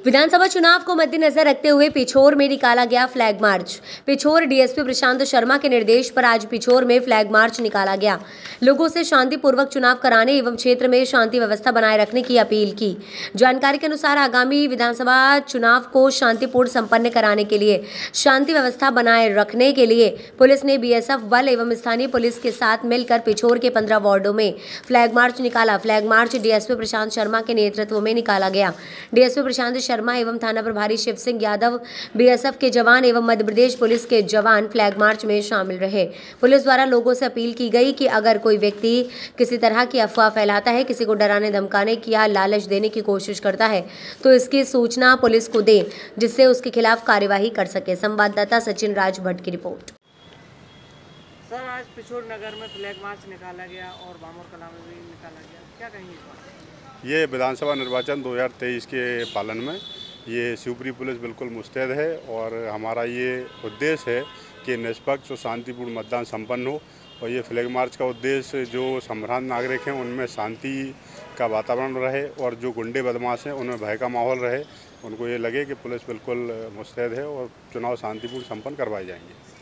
विधानसभा चुनाव को मद्देनजर रखते हुए पिछोर में निकाला गया flag march. Pichhore DSP Prashant Sharma के निर्देश पर आज पिछोर में फ्लैग मार्च निकाला गया। लोगों से शांतिपूर्वक चुनाव कराने एवं क्षेत्र में शांति व्यवस्था बनाए रखने की अपील की। जानकारी के अनुसार आगामी विधानसभा चुनाव को शांतिपूर्ण संपन्न कराने के लिए शांति व्यवस्था बनाए रखने के लिए पुलिस ने बीएसएफ बल एवं स्थानीय पुलिस के साथ मिलकर पिछोर के 15 वार्डों में फ्लैग मार्च निकाला। Flag march DSP Prashant Sharma के नेतृत्व में निकाला गया। डीएसपी प्रशांत शर्मा एवं थाना प्रभारी शिव सिंह यादव, बीएसएफ के जवान एवं मध्य प्रदेश पुलिस के जवान फ्लैग मार्च में शामिल रहे। पुलिस द्वारा लोगों से अपील की गई कि अगर कोई व्यक्ति किसी तरह की अफवाह फैलाता है, किसी को डराने धमकाने की या लालच देने की कोशिश करता है तो इसकी सूचना पुलिस को दें, जिससे उसके खिलाफ कार्यवाही कर सके। संवाददाता सचिन राज भट्ट की रिपोर्ट। सर, आज पिछोर नगर में फ्लैग मार्च निकाला गया और बामोर कला में भी निकाला गया, क्या कहेंगे इस बात? ये विधानसभा निर्वाचन 2023 के पालन में ये शिवपुरी पुलिस बिल्कुल मुस्तैद है और हमारा ये उद्देश्य है कि निष्पक्ष और शांतिपूर्ण मतदान संपन्न हो। और ये फ्लैग मार्च का उद्देश्य जो संभ्रांत नागरिक हैं उनमें शांति का वातावरण रहे और जो गुंडे बदमाश हैं उनमें भय का माहौल रहे, उनको ये लगे कि पुलिस बिल्कुल मुस्तैद है और चुनाव शांतिपूर्ण संपन्न करवाए जाएंगे।